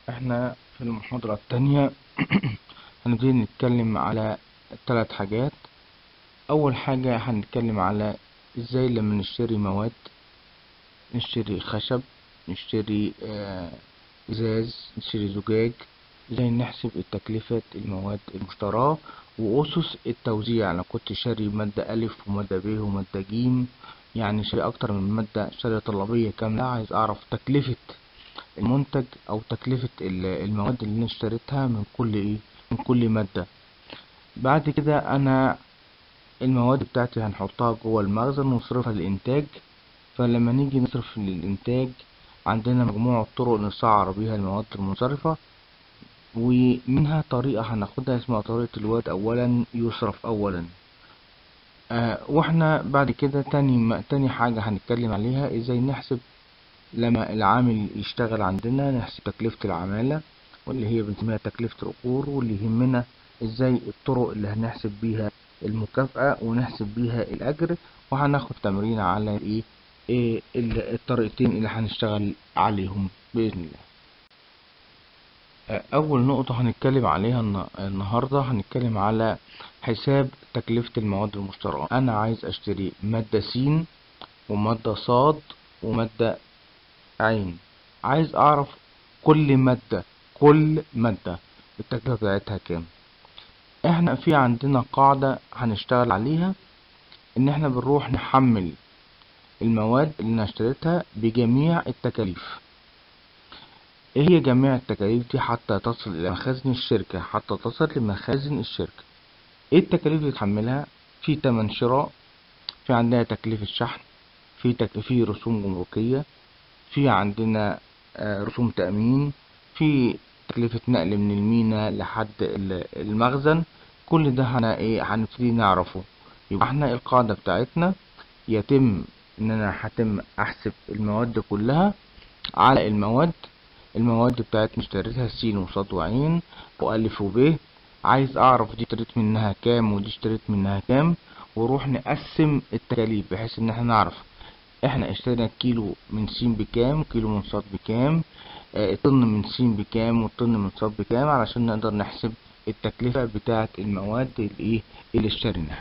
احنا في المحاضرة التانية هنبتدي نتكلم على 3 حاجات. اول حاجة هنتكلم على ازاي لما نشتري مواد، نشتري خشب، نشتري ازاز، نشتري زجاج، ازاي نحسب تكلفة المواد المشتراة واسس التوزيع. انا كنت شاري مادة الف ومادة ب ومادة ج، يعني شاري اكتر من مادة، شاري طلبية كاملة. عايز اعرف تكلفة المنتج او تكلفة المواد اللي انا اشتريتها من كل من كل مادة. بعد كده انا المواد بتاعتي هنحطها جوه المخزن ونصرفها للانتاج. فلما نيجي نصرف للانتاج عندنا مجموعة طرق نسعر بيها المواد المنصرفة، ومنها طريقة هناخدها اسمها طريقة الواد اولا يصرف اولا. واحنا بعد كده تاني حاجة هنتكلم عليها ازاي نحسب لما العامل يشتغل عندنا، نحسب تكلفة العمالة واللي هي بنسميها تكلفة الأجور، واللي يهمنا ازاي الطرق اللي هنحسب بيها المكافأة ونحسب بيها الأجر. وهناخد تمرين على ايه الطريقتين اللي هنشتغل عليهم بإذن الله. أول نقطة هنتكلم عليها النهاردة هنتكلم على حساب تكلفة المواد المشتركة. أنا عايز أشتري مادة س ومادة ص ومادة عين. عايز اعرف كل مادة التكلفة بتاعتها كام. احنا في عندنا قاعدة هنشتغل عليها، ان احنا بنروح نحمل المواد اللي انا اشتريتها بجميع التكاليف. ايه هي جميع التكاليف دي؟ حتى تصل الى مخازن الشركة، حتى تصل لمخازن الشركة. ايه التكاليف اللي تحملها؟ في تمن شراء، في عندنا تكلفة شحن، في رسوم جمركية، في عندنا رسوم تأمين، في تكلفة نقل من المينا لحد المخزن. كل ده هنبتدي نعرفه. يبقى احنا القاعدة بتاعتنا يتم ان انا احسب المواد كلها على المواد بتاعتنا اشتريتها س وص وعين والف وب. عايز اعرف دي اشتريت منها كام ودي اشتريت منها كام، وروح نقسم التكاليف بحيث ان احنا نعرف احنا اشترينا كيلو من س بكام وكيلو من ص بكام، طن من س بكام والطن من ص بكام، علشان نقدر نحسب التكلفة بتاعة المواد اللي اشتريناها.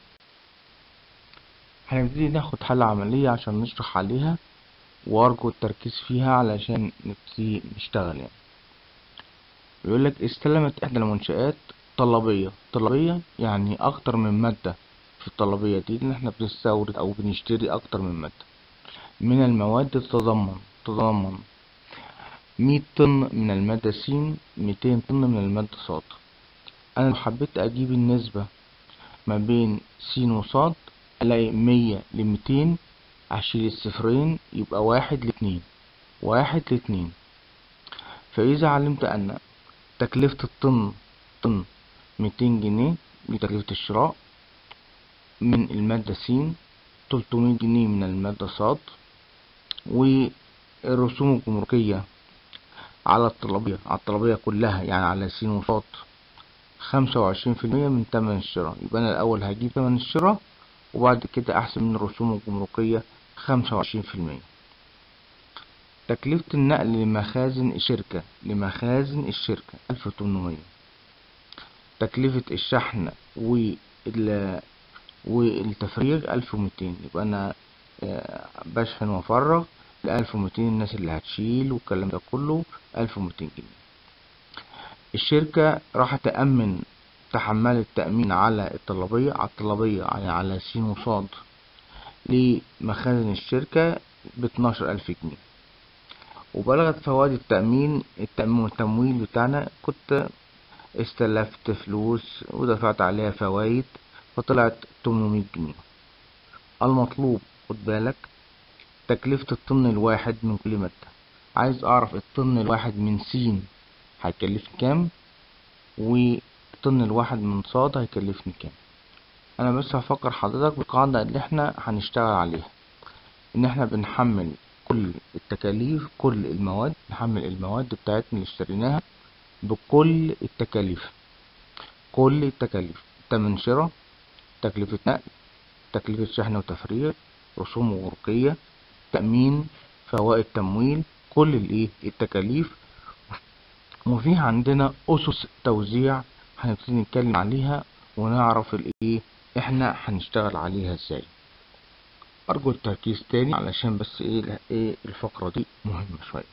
هنبتدي ناخد حالة عملية عشان نشرح عليها، وارجو التركيز فيها علشان نبتدي نشتغل يعني. بيقولك استلمت احدى المنشآت طلبية يعني اكتر من مادة. في الطلبية دي ان احنا بنستورد او بنشتري اكتر من مادة من المواد. تتضمن 100 طن من المادة س، 200 طن من المادة ص. أنا لو حبيت أجيب النسبة ما بين س وص ألاقي 100 ل200، هشيل الصفرين يبقى 1 ل2. فإذا علمت أن تكلفة طن 200 جنيه، دي تكلفة الشراء من المادة س، 300 جنيه من المادة ص، والرسوم الجمركية على الطلبية كلها يعني على س وص 25% من تمن الشراء. يبقى أنا الأول هجيب تمن الشراء وبعد كده أحسب من الرسوم الجمركية 25%. تكلفة النقل لمخازن الشركة 1800. تكلفة الشحن والتفريغ 1200. يبقى أنا بشحن وأفرغ 1200. الناس اللي هتشيل والكلام ده كله 1200 جنيه. الشركة راح تحملت تأمين على الطلبية يعني على س وص لمخازن الشركة ب12,000 جنيه. وبلغت فوائد التمويل بتاعنا. كنت استلفت فلوس ودفعت عليها فوائد فطلعت 800 جنيه. المطلوب، خد بالك، تكلفة الطن الواحد من كل مادة. عايز أعرف الطن الواحد من س هيكلفني كام، والطن الواحد من ص هيكلفني كام. انا بس هفكر حضرتك بالقاعدة اللي احنا هنشتغل عليها، ان احنا بنحمل كل التكاليف، نحمل المواد بتاعتنا اللي اشتريناها بكل التكاليف. تمن شراء، تكلفة نقل، تكلفة شحن وتفريغ، رسوم غرفية، تأمين، فوائد تمويل، كل التكاليف وفي عندنا أسس توزيع هنبتدي نتكلم عليها ونعرف الايه احنا هنشتغل عليها ازاي. ارجو التركيز تاني علشان بس ايه الفقرة دي مهمة شوية.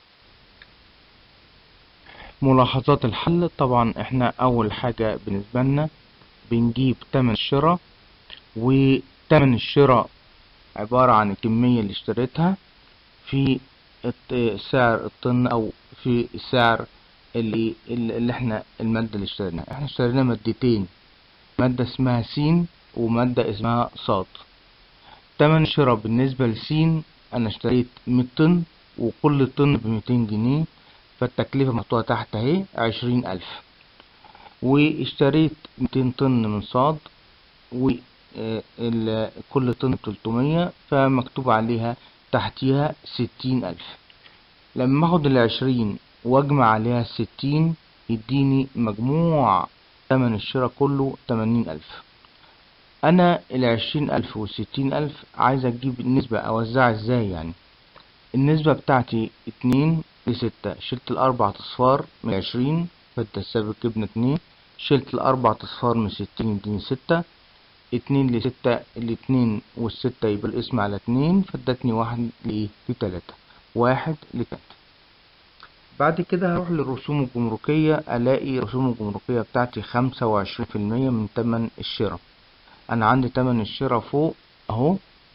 ملاحظات الحل. طبعا احنا اول حاجة بالنسبة لنا بنجيب تمن الشراء، وتمن الشراء عبارة عن الكمية اللي اشتريتها في سعر الطن، او في سعر اللي احنا المادة اللي اشتريناها. احنا اشترينا مادتين، مادة اسمها س ومادة اسمها ص. تمن الشراء بالنسبة لس انا اشتريت 100 طن وكل طن ب200 جنيه، فالتكلفة محطوطة تحت اهي 20,000. واشتريت 200 طن من ص وكل طن ب300، فمكتوب عليها تحتيها 60,000. لما اخد 20 واجمع عليها 60 يديني مجموع تمن الشراء كله 80,000. انا 20,000 و60,000 عايز اجيب النسبة اوزعها ازاي يعني. النسبة بتاعتي 2 ل6، شلت الاربع اصفار من 20 فالتساوي جبنا 2، شلت الاربع اصفار من 60 يديني 6، 2 ل6 ال2 وال6 يبقى الاسم على 2 فادتني 1 ل3، 1 ل3. بعد كده هروح للرسوم الجمركية، الاقي الرسوم الجمركية بتاعتي 25% من تمن الشراء. انا عندي تمن الشراء فوق اهو،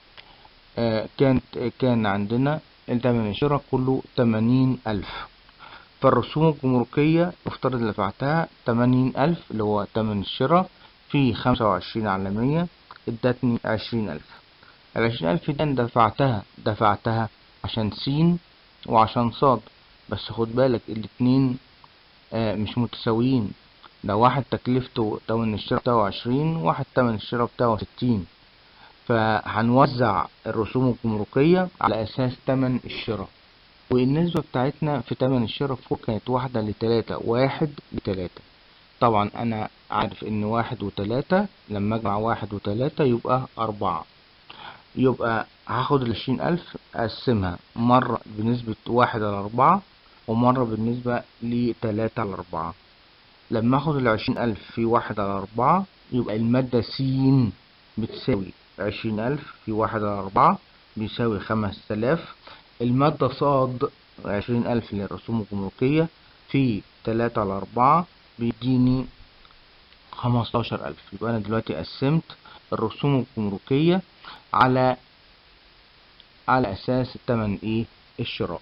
كان عندنا تمن الشراء كله 80,000، فالرسوم الجمركية افترض اللي دفعتها 80,000 اللي هو تمن الشراء في 25 على 100 ادتني 20,000. 20,000 دي أنا دفعتها عشان س وعشان ص، بس خد بالك الاتنين مش متساويين، ده واحد تكلفته تمن الشراء بتاعه 20، واحد تمن الشراء بتاعه 60. فهنوزع الرسوم الجمركية على أساس تمن الشراء، والنسبة بتاعتنا في تمن الشراء فوق كانت 1 ل3، 1 ل3. طبعا أنا عارف إن 1 و3 لما أجمع 1 و3 يبقى 4، يبقى هاخد 20,000 أقسمها مرة بنسبة 1 على 4 ومرة بالنسبة ل3 على 4. لما اخد 20,000 في 1 على 4 يبقى المادة س بتساوي 20,000 في 1 على 4 بيساوي 5,000. المادة ص 20,000 للرسوم الجمركية في 3 على 4 بيديني 15,000. يبقى أنا دلوقتي قسمت الرسوم الجمركية على أساس تمن الشراء.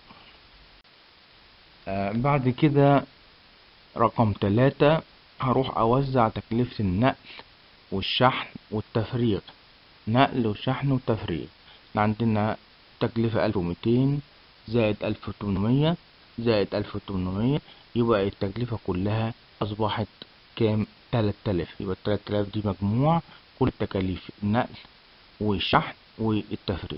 بعد كده رقم 3 هروح أوزع تكلفة النقل والشحن والتفريغ. نقل وشحن وتفريغ، عندنا تكلفة 1200 زائد 1800 زائد 1800، يبقى التكلفة كلها أصبحت كام؟ 3000. يبقى 3000 دي مجموع كل تكاليف النقل والشحن والتفريغ.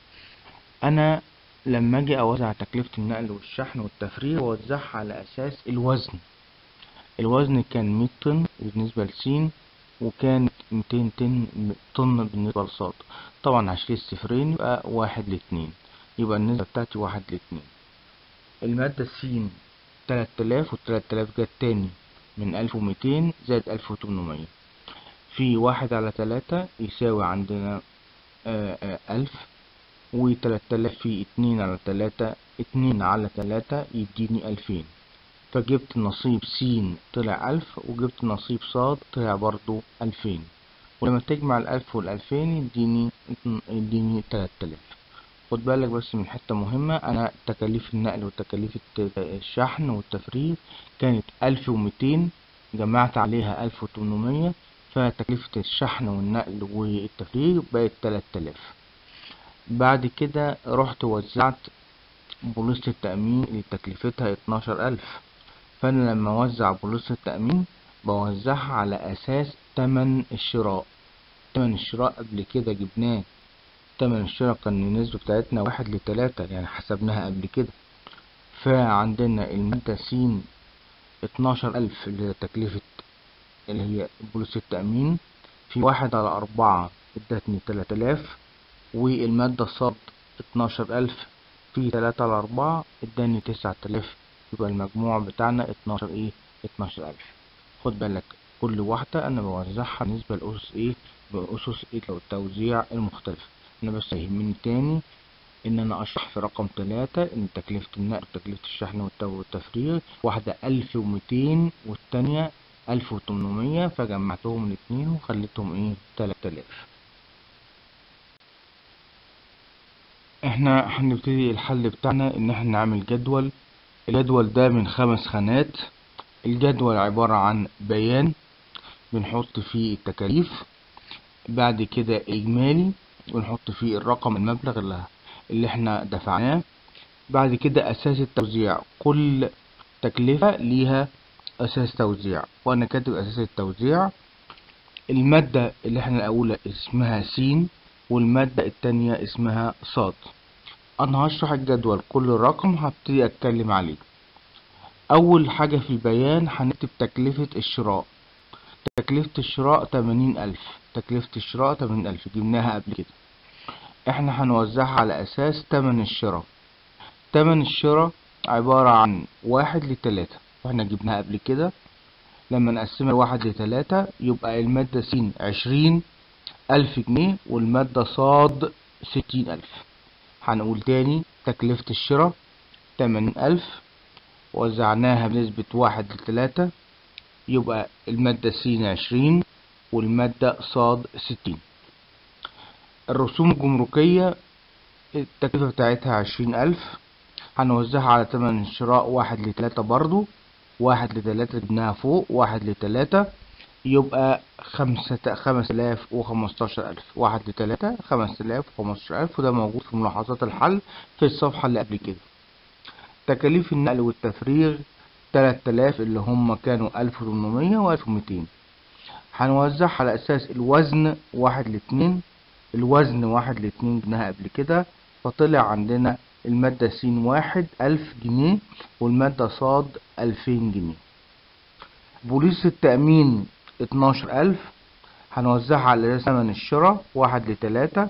أنا لما أجي أوزع تكلفة النقل والشحن والتفريغ أوزعها على أساس الوزن. الوزن كان 100 طن بالنسبة لسين، وكانت 200 طن بالنسبة لصاد. طبعا هشيل الصفرين يبقى 1 ل2، يبقى النسبة بتاعتي 1 ل2. المادة س 3000 و3000 جت تاني من 1200 زائد 1800 في 1 على 3 يساوي عندنا 1000، و3000 في 2 على 3، 2 على 3 يديني 2000. فجبت نصيب س طلع 1000 وجبت نصيب ص طلع برضو 2000، ولما تجمع 1000 وال2000 يديني 3000. خد بالك بس من حتة مهمة، أنا تكاليف النقل وتكاليف الشحن والتفريغ كانت 1200 جمعت عليها 1800، فتكلفة الشحن والنقل والتفريغ بقت 3000. بعد كده رحت وزعت بوليصة التأمين اللي تكلفتها 12,000. فأنا لما أوزع بوليصة التأمين بوزعها على أساس تمن الشراء. تمن الشراء قبل كده جبناه، تمن الشراء كان النسبة بتاعتنا 1 ل3 يعني حسبناها قبل كده. فعندنا المادة س 12,000 اللي هي تكلفة اللي هي بوليصة التأمين في 1 على 4 ادتني 3000، والمادة ص 12,000 في 3 على 4 اداني 9,000. يبقى المجموع بتاعنا 12 ايه، 12000. خد بالك كل واحدة انا بوزعها بالنسبة لأسس ايه، بأسس ايه لو التوزيع المختلف. انا بس يهمني تاني ان انا اشرح في رقم 3 ان تكلفة النقل وتكلفة الشحن والتفريغ، واحدة 1200 والتانية 1800، فجمعتهم الاتنين وخليتهم ايه 3000. احنا هنبتدي الحل بتاعنا ان احنا نعمل جدول. الجدول ده من 5 خانات. الجدول عبارة عن بيان بنحط فيه التكاليف، بعد كده اجمالي ونحط فيه الرقم المبلغ اللي احنا دفعناه، بعد كده اساس التوزيع. كل تكلفة ليها اساس توزيع وانا كاتب اساس التوزيع. المادة اللي احنا الاولى اسمها س والمادة التانية اسمها ص. انا هشرح الجدول كل رقم هبتدي اتكلم عليه. اول حاجة في البيان هنكتب تكلفة الشراء. تكلفة الشراء 80000. تكلفة الشراء 80000 جبناها قبل كده. احنا هنوزعها على اساس تمن الشراء. تمن الشراء عبارة عن 1 ل3، واحنا جبناها قبل كده. لما نقسمها 1 ل3 يبقى المادة س 20000 جنيه والمادة ص 60000. هنقول تاني تكلفة الشراء 80000 وزعناها بنسبة 1 ل3 يبقى المادة س 20 والمادة ص 60. الرسوم الجمركية التكلفة بتاعتها 20000، هنوزعها على تمن الشراء 1 ل3 برضو. 1 ل3 جبناها فوق 1 ل3 يبقى 5000 و15000. 1 ل3 5000 و15000 وده موجود في ملاحظات الحل في الصفحة اللي قبل كده. تكاليف النقل والتفريغ 3000 اللي هم كانوا 1800 و1200. هنوزعها على أساس الوزن 1 ل2. الوزن 1 ل2 جبناها قبل كده، فطلع عندنا المادة س 1000 جنيه والمادة ص 2000 جنيه. بوليس التأمين 12000، هنوزعها على ثمن الشراء 1 ل3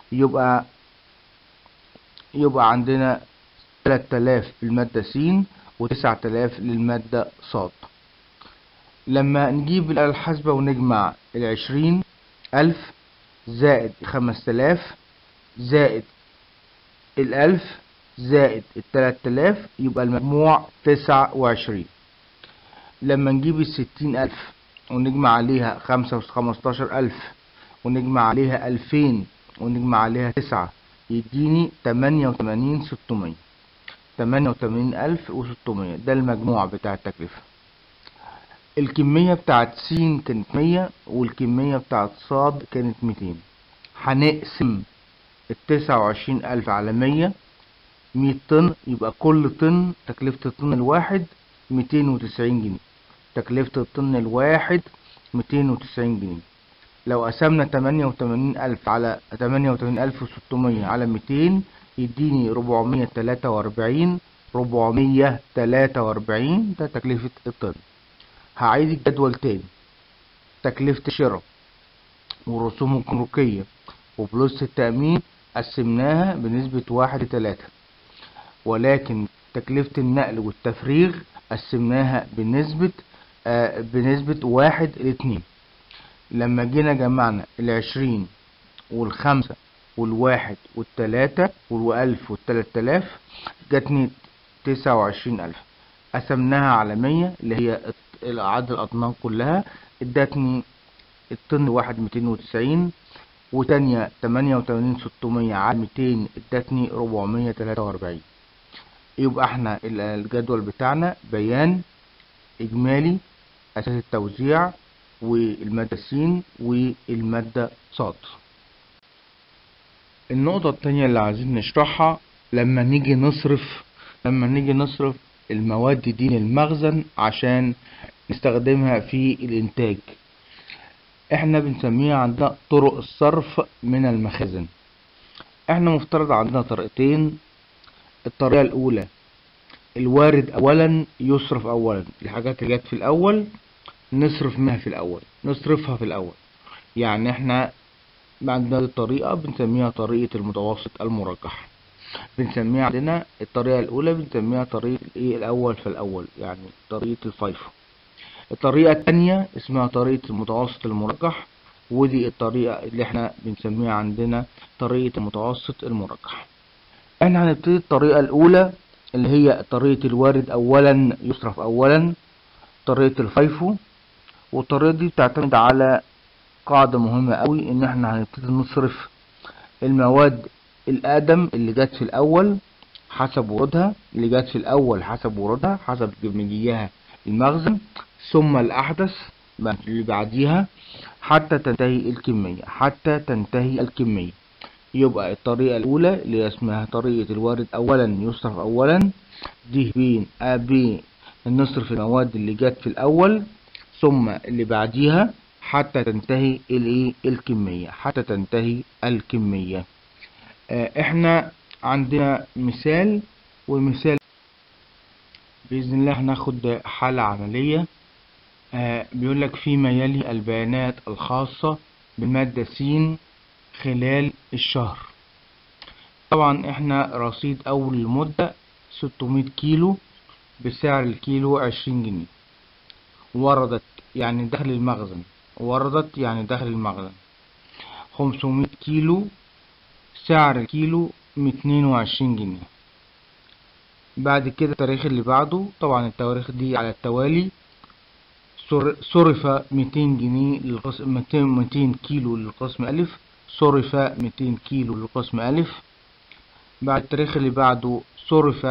يبقى عندنا 3000 للمادة س و9000 للمادة ص. لما نجيب الآلة الحاسبة ونجمع 20000 زائد 5000 زائد 1000 زائد 3000 يبقى المجموع 29. لما نجيب 60000 ونجمع عليها 15000 ونجمع عليها 2000 ونجمع عليها 9 يديني 88600. 88600 ده المجموع بتاع التكلفة. الكمية بتاعت س كانت 100 والكمية بتاعت ص كانت 200. هنقسم 29000 على 100 طن يبقى كل طن تكلفة الطن الواحد 290 جنيه. تكلفة الطن الواحد 290 جنيه. لو قسمنا 88000 على 88600 على 200 يديني 443. ده تكلفة الطن. هعيد الجدول تاني. تكلفة الشراء والرسوم الجمركية وفلوس التأمين قسمناها بنسبة 1 ل3، ولكن تكلفة النقل والتفريغ قسمناها بنسبة 1 ل2. لما جينا جمعنا 20 وال5 وال1 وال3 وال1000 وال3000 جاتني 29000. قسمناها على 100 اللي هي عدد الأطنان كلها ادتني الطن واحد 290 وتانية 88600 على 200 ادتني 443. يبقى احنا الجدول بتاعنا بيان إجمالي أساس التوزيع والمادة س والمادة ص. النقطة التانية اللي عايزين نشرحها لما نيجي نصرف المواد دي للمخزن عشان نستخدمها في الإنتاج. احنا بنسميها عندنا طرق الصرف من المخازن. احنا مفترض عندنا طريقتين. الطريقة الأولى الوارد أولا يصرف أولا. الحاجات اللي جت في الأول نصرفها في الأول. يعني احنا عندنا الطريقة بنسميها طريقة المتوسط المرجح. بنسميها عندنا الطريقة الأولى بنسميها طريقة الأول فالأول، يعني طريقة الفايفو. الطريقة التانية اسمها طريقة المتوسط المرجح، ودي الطريقة اللي احنا بنسميها عندنا طريقة المتوسط المرجح. احنا هنبتدي الطريقة الأولى اللي هي طريقة الوارد أولا يصرف أولا، طريقة الفايفو. والطريقة دي بتعتمد على قاعدة مهمة قوي، ان احنا هنبتدي نصرف المواد الأقدم اللي جت في الأول حسب ورودها، اللي جت في الأول حسب ورودها حسب مجيها المخزن، ثم الأحدث اللي بعديها حتى تنتهي الكمية. يبقى الطريقة الأولى اللي اسمها طريقة الوارد أولا يصرف أولا، دي بين نصرف المواد اللي جت في الأول ثم اللي بعديها حتى تنتهي الكمية. احنا عندنا مثال، والمثال بإذن الله هناخد حالة عملية. بيقول لك فيما يلي البيانات الخاصة بالمادة س خلال الشهر. طبعا احنا رصيد أول المدة 600 كيلو بسعر الكيلو 20 جنيه، وردت يعني داخل المخزن 500 كيلو سعر الكيلو 220 جنيه. بعد كده التاريخ اللي بعده، طبعا التواريخ دي على التوالي، صرف 200 جنيه للقسم 200 كيلو للقسم ألف، صرف 200 كيلو للقسم ألف. بعد التاريخ اللي بعده صرف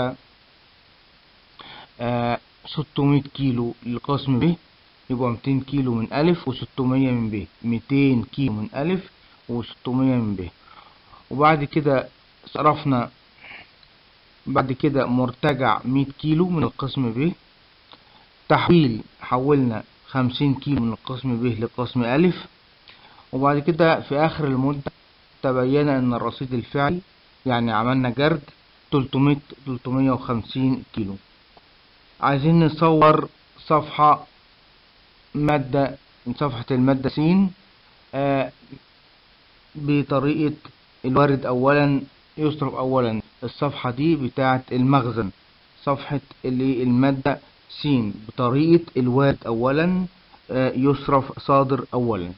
600 كيلو للقسم ب، يبقى 200 كيلو من ألف و600 من ب، 200 كيلو من ألف و600 من ب. وبعد كده صرفنا بعد كده مرتجع 100 كيلو من القسم ب، حولنا 50 كيلو من القسم ب لقسم ألف. وبعد كده في آخر المدة تبين أن الرصيد الفعلي، يعني عملنا جرد 350 كيلو. عايزين نصور صفحة المادة س بطريقة الوارد أولا يصرف أولا. الصفحة دي بتاعة المخزن، صفحة المادة س بطريقة الوارد أولا يصرف صادر أولا.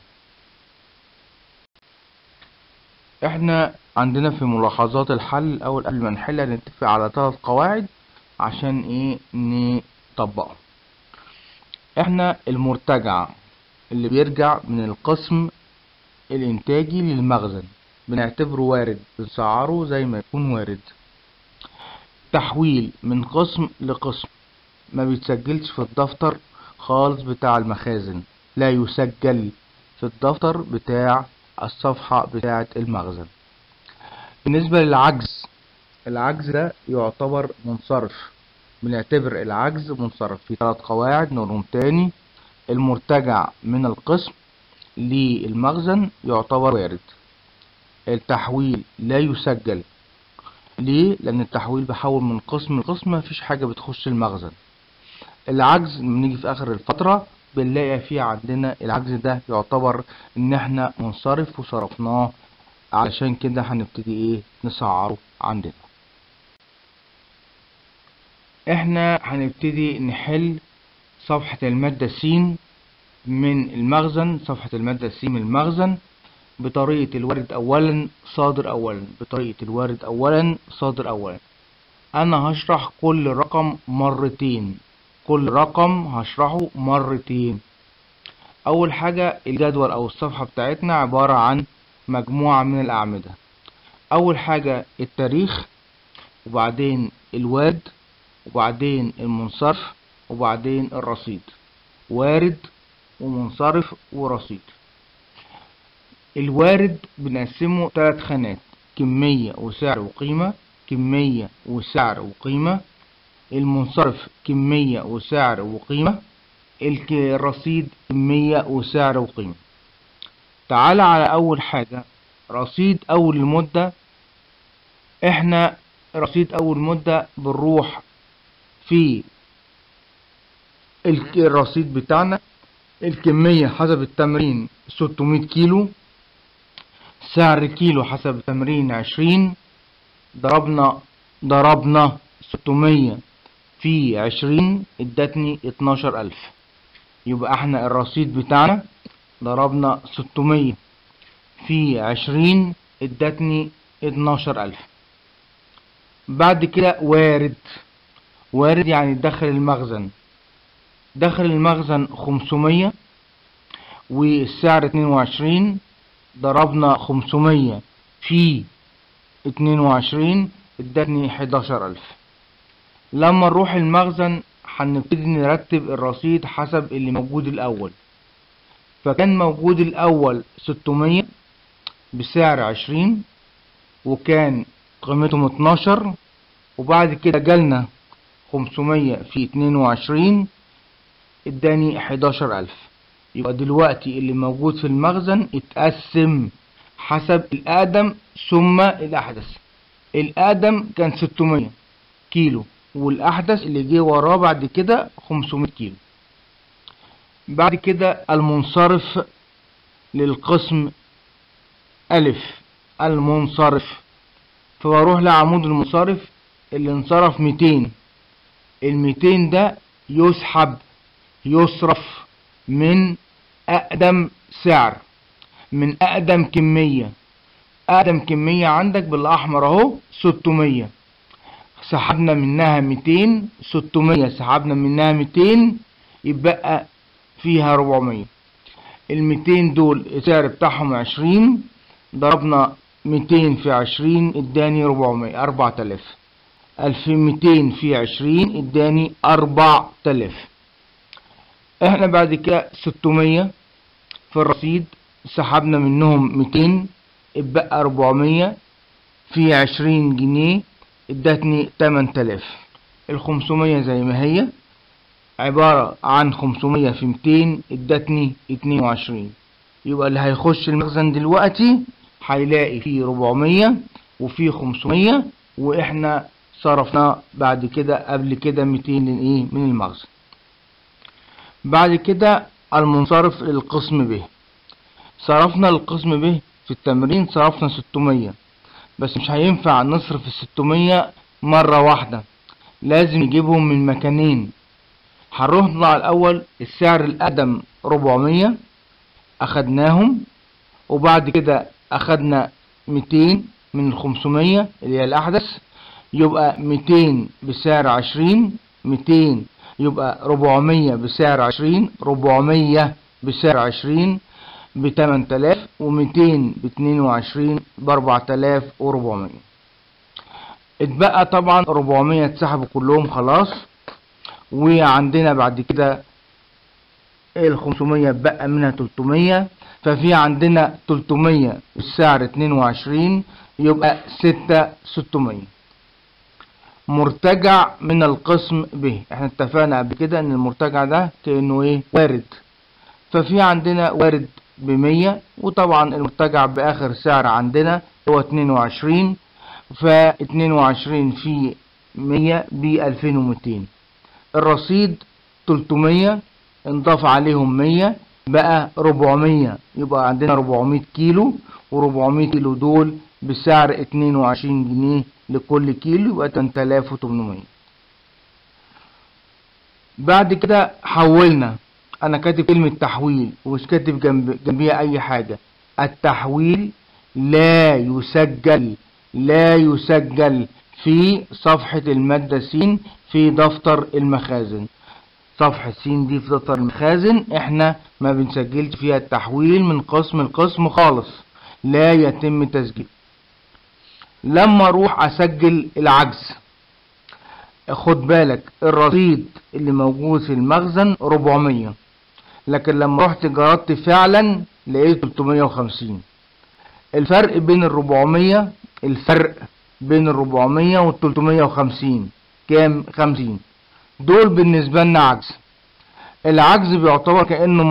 احنا عندنا في ملاحظات الحل الأول قبل ما نحل هنتفق على 3 قواعد عشان نطبقهم. احنا المرتجع اللي بيرجع من القسم الإنتاجي للمخزن بنعتبره وارد، بنسعره زي ما يكون وارد. تحويل من قسم لقسم ما بيتسجلش في الدفتر خالص بتاع المخازن، لا يسجل في الدفتر بتاع الصفحة بتاعة المخزن. بالنسبة للعجز، العجز ده يعتبر منصرف، بنعتبر العجز منصرف في 3 قواعد نقولهم تاني. المرتجع من القسم للمخزن يعتبر وارد. التحويل لا يسجل، ليه؟ لأن التحويل بحول من قسم لقسم، مفيش حاجة بتخش المخزن. العجز لما نيجي في آخر الفترة بنلاقي فيه عندنا العجز ده يعتبر إن احنا منصرف وصرفناه، علشان كده هنبتدي نسعره عندنا. احنا هنبتدي نحل صفحة المادة س من المخزن، بطريقة الوارد أولا صادر أولا. أنا هشرح كل رقم هشرحه مرتين. أول حاجة الجدول أو الصفحة بتاعتنا عبارة عن مجموعة من الأعمدة. أول حاجة التاريخ، وبعدين الوارد، وبعدين المنصرف، وبعدين الرصيد. وارد ومنصرف ورصيد. الوارد بنقسمه 3 خانات: كمية وسعر وقيمة. المنصرف كمية وسعر وقيمة. الرصيد كمية وسعر وقيمة. تعال على أول حاجة، رصيد أول المدة. احنا رصيد أول مدة بنروح في الرصيد بتاعنا الكمية حسب التمرين 600 كيلو، سعر الكيلو حسب التمرين 20، ضربنا 600 في 20 ادتني 12000. يبقى احنا الرصيد بتاعنا ضربنا 600 في 20 ادتني 12000. بعد كده وارد يعني داخل المخزن 500 والسعر 22. ضربنا 500 في 22 ادتني 11000. لما نروح المخزن هنبتدي نرتب الرصيد حسب اللي موجود الأول. فكان موجود الأول 600 بسعر 20، وكان قيمتهم 12، وبعد كده جالنا 500 في 22 اداني 11000. يبقى دلوقتي اللي موجود في المخزن اتقسم حسب الأقدم ثم الأحدث. الأقدم كان 600 كيلو، والأحدث اللي جه وراه بعد كده 500 كيلو. بعد كده المنصرف للقسم ألف، المنصرف. فبروح لعمود المنصرف اللي انصرف 200. ال200 ده يصرف من أقدم سعر، من أقدم كمية. أقدم كمية عندك بالأحمر أهو 600، سحبنا منها 200. 600 سحبنا منها 200، يبقى فيها 400. ال200 دول السعر بتاعهم 20، ضربنا 200 في 20 اداني 400، 4000. 1200 في 20 اداني 4000. احنا بعد كده 600 في الرصيد سحبنا منهم 200، اتبقى 400 في 20 جنيه ادتني 8000. ال 500 زي ما هي عبارة عن 500 في 200 ادتني 22. يبقى اللي هيخش المخزن دلوقتي هيلاقي فيه 400 وفيه 500، واحنا صرفنا بعد كده قبل كده 200 من المخزن. بعد كده المنصرف للقسم ب. صرفنا القسم ب في التمرين، صرفنا 600، بس مش هينفع نصرف ال600 مرة واحدة، لازم نجيبهم من مكانين. هنروح نطلع الأول السعر الأقدم 400 أخدناهم، وبعد كده أخدنا 200 من 500 اللي هي الأحدث، يبقى 200 بسعر 20، 200 يبقى 400 بسعر 20، 400 بسعر 20 ب 8000، و200 ب 22 ب 4400. اتبقى طبعا 400 اتسحبوا كلهم خلاص. وعندنا بعد كده ال 500 اتبقى منها 300، ففي عندنا 300 السعر 22 يبقى 600. مرتجع من القسم ب، احنا اتفقنا قبل كده ان المرتجع ده كأنه وارد. ففي عندنا وارد ب100، وطبعا المرتجع باخر سعر عندنا هو 22، ف22 في 100 ب 2200. الرصيد 300 انضاف عليهم 100 بقى 400، يبقى عندنا 400 كيلو، و400 كيلو دول بسعر 22 جنيه لكل كيلو، يبقى 8800. بعد كده حولنا. انا كاتب كلمة تحويل ومش كاتب جنبيها اي حاجة. التحويل لا يسجل في صفحة المادة س في دفتر المخازن. صفحة س دي في دفتر المخازن احنا ما بنسجلش فيها التحويل من قسم لقسم خالص، لا يتم تسجيل. لما اروح اسجل العجز، خد بالك الرصيد اللي موجود في المخزن 400، لكن لما رحت جردت فعلا لقيت 350. الفرق بين ال 400 وال 350 كام؟ 50. دول بالنسبة لنا عجز. العجز بيعتبر كأنه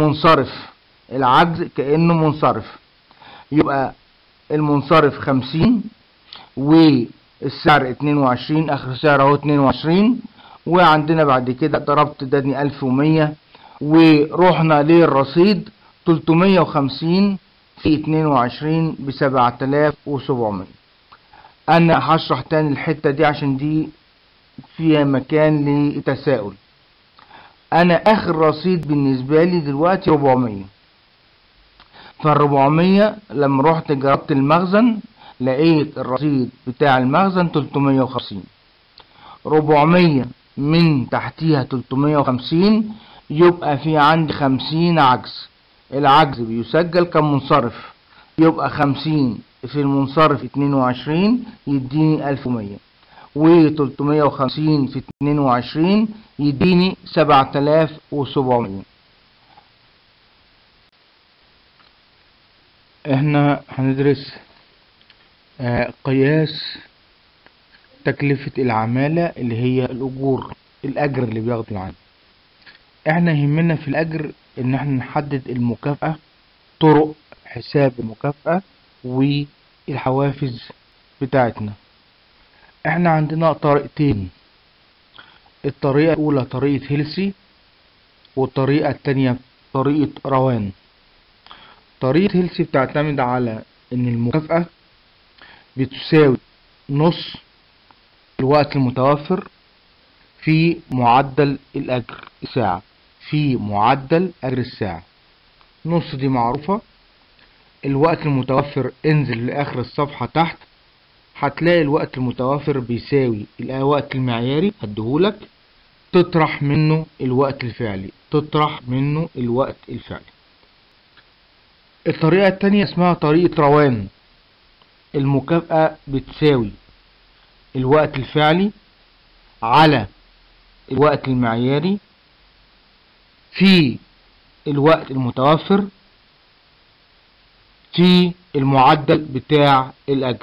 منصرف. يبقى المنصرف 50 والسعر 22، اخر سعر اهو 22، وعندنا بعد كده ضربت اداني 1100، ورحنا للرصيد 350 في 22 ب 7700. انا هشرح تاني الحتة دي عشان دي فيها مكان لتساؤل. انا اخر رصيد بالنسبة لي دلوقتي 400. فال400 لما رحت جربت المخزن لقيت الرصيد بتاع المخزن 350. 400 من تحتيها 350 يبقى في عندي 50 عجز. العجز بيسجل كمنصرف، يبقى 50 في المنصرف 22 يديني 1100، و350 في 22 يديني 7700. احنا هندرس قياس تكلفة العمالة اللي هي الأجور، الأجر اللي بياخده العامل. احنا يهمنا في الأجر إن احنا نحدد المكافأة، طرق حساب المكافأة والحوافز بتاعتنا. احنا عندنا طريقتين. الطريقة الأولى طريقة هيلسي، والطريقة التانية طريقة روان. طريقة هيلسي بتعتمد على إن المكافأة بتساوي نص الوقت المتوفر في معدل الأجر الساعة، في معدل أجر الساعة. نص دي معروفة. الوقت المتوفر انزل لآخر الصفحة تحت هتلاقي الوقت المتوفر بيساوي الوقت المعياري هديهولك، تطرح منه الوقت الفعلي، تطرح منه الوقت الفعلي. الطريقة التانية اسمها طريقة روان. المكافأة بتساوي الوقت الفعلي على الوقت المعياري في الوقت المتوفر في المعدل بتاع الأجر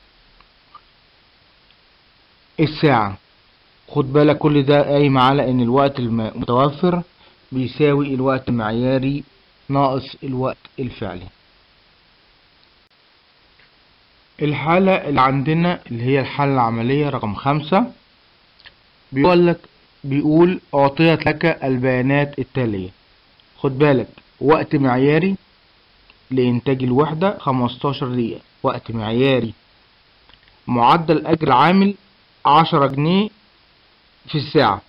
الساعة. خد بالك كل ده قايم على ان الوقت المتوفر بيساوي الوقت المعياري ناقص الوقت الفعلي. الحالة اللي عندنا اللي هي الحالة العملية رقم 5 بيقول أعطيت لك البيانات التالية. خد بالك وقت معياري لإنتاج الوحدة 15 دقيقة، وقت معياري. معدل أجر العامل 10 جنيه في الساعة.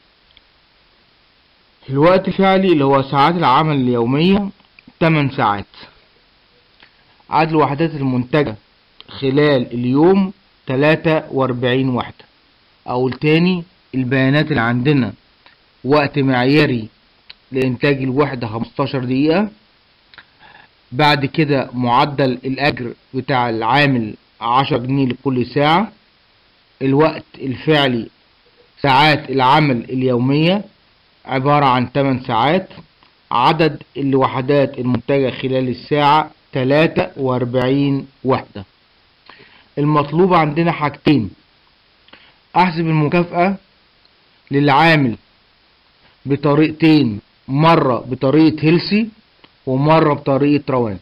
الوقت الفعلي اللي هو ساعات العمل اليومية 8 ساعات. عدد الوحدات المنتجة خلال اليوم 43 وحدة. أو التاني البيانات اللي عندنا وقت معياري لإنتاج الوحدة 15 دقيقة. بعد كده معدل الأجر بتاع العامل 10 جنيه لكل ساعة. الوقت الفعلي ساعات العمل اليومية عبارة عن 8 ساعات. عدد الوحدات المنتجة خلال الساعة 43 وحدة. المطلوب عندنا حاجتين. احسب المكافأة للعامل بطريقتين، مرة بطريقة هيلسي ومرة بطريقة روان.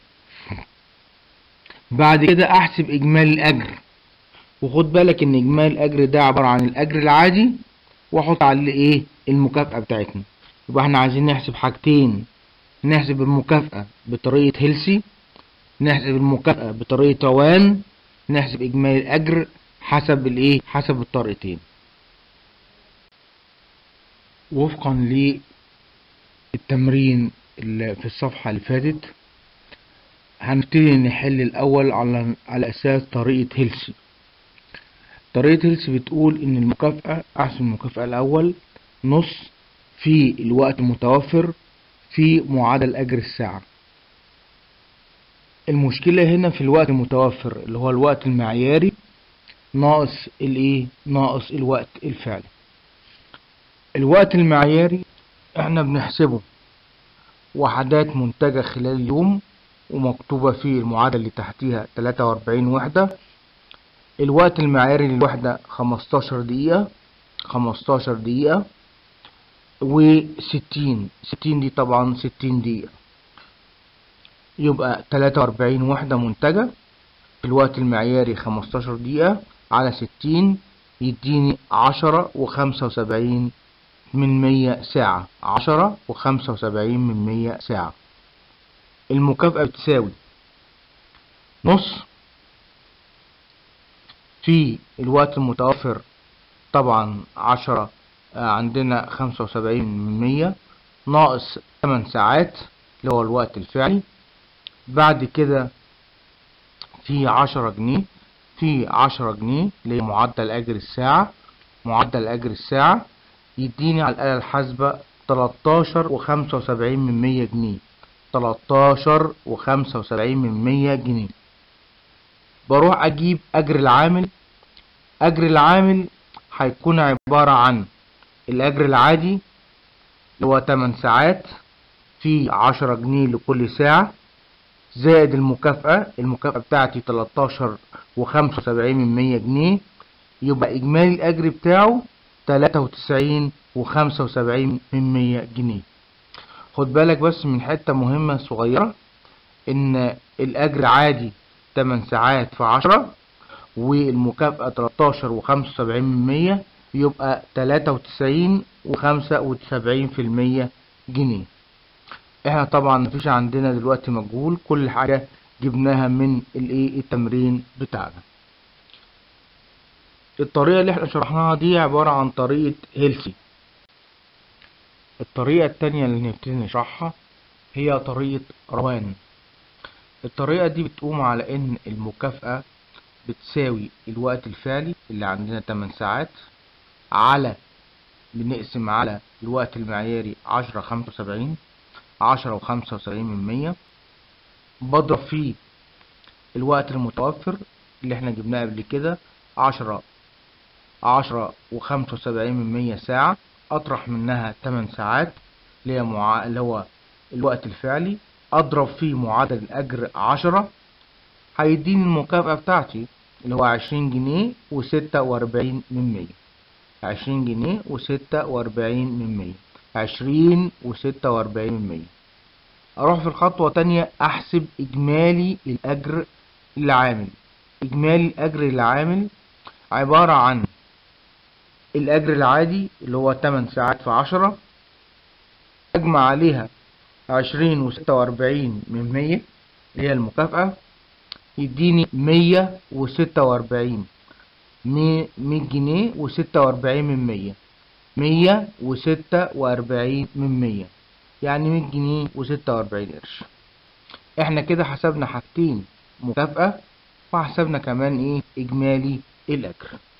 بعد كده احسب اجمالي الاجر، وخد بالك ان اجمالي الاجر ده عبارة عن الاجر العادي واحط عليه ايه المكافأة بتاعتنا. يبقى احنا عايزين نحسب حاجتين، نحسب المكافأة بطريقة هيلسي، نحسب المكافأة بطريقة روان، نحسب اجمالي الاجر حسب الايه حسب الطريقتين. وفقا للتمرين اللي في الصفحة اللي فاتت هنبتدي نحل الاول على اساس طريقة هيلسي. طريقة هيلسي بتقول ان المكافأة احسب المكافأة الاول نص في الوقت المتوفر في معادل اجر الساعة. المشكلة هنا في الوقت المتوفر اللي هو الوقت المعياري ناقص الايه ناقص الوقت الفعلي. الوقت المعياري احنا بنحسبه وحدات منتجة خلال اليوم ومكتوبة في المعادلة اللي تحتيها 43 وحدة. الوقت المعياري للوحدة 15 دقيقة، 15 دقيقة و60 دي طبعا 60 دقيقة. يبقى 43 وحدة منتجة في الوقت المعياري 15 دقيقة على 60 يديني 10.75 ساعة. 10.75 ساعة. المكافأة بتساوي نص في الوقت المتوفر طبعا 10 عندنا 75% ناقص 8 ساعات اللي هو الوقت الفعلي. بعد كده في 10 جنيه، في 10 جنيه اللي هي معدل أجر الساعة. معدل أجر الساعة يديني على الآلة الحاسبة 13.75 جنيه. 13.75 جنيه. بروح أجيب أجر العامل. أجر العامل هيكون عبارة عن الأجر العادي اللي هو 8 ساعات في 10 جنيه لكل ساعة، زائد المكافأة. المكافأة بتاعتي 13.75 جنيه، يبقى إجمالي الأجر بتاعه 93.75 جنيه. خد بالك بس من حتة مهمة صغيرة، إن الأجر عادي 8 ساعات في 10 والمكافأة 13.75، يبقى 93.75% احنا طبعا مفيش عندنا دلوقتي مجهول، كل حاجة جبناها من التمرين بتاعنا. الطريقة اللي احنا شرحناها دي عبارة عن طريقة هيلسي. الطريقة التانية اللي نبتدي نشرحها هي طريقة روان. الطريقة دي بتقوم على ان المكافأة بتساوي الوقت الفعلي اللي عندنا 8 ساعات على، بنقسم على الوقت المعياري 10.75، 10.75%، بضرب فيه الوقت المتوفر اللي احنا جبناه قبل كده 10.75 ساعة، اطرح منها 8 ساعات اللي هو الوقت الفعلي، اضرب فيه معادل الاجر 10، هيديني المكافأة بتاعتي اللي هو 20 جنيه و46%. 20 جنيه و46%. 20.46%. اروح في الخطوة التانية احسب اجمالي الاجر العامل. اجمالي الاجر العامل عبارة عن الاجر العادي اللي هو 8 ساعات في 10، اجمع عليها 20.46% اللي هي المكافأة، يديني 146. 100 جنيه و46%. 146%، يعني 100 جنيه و46 قرش. احنا كده حسبنا حاجتين، مكافأة، وحسبنا كمان اجمالي الاجر.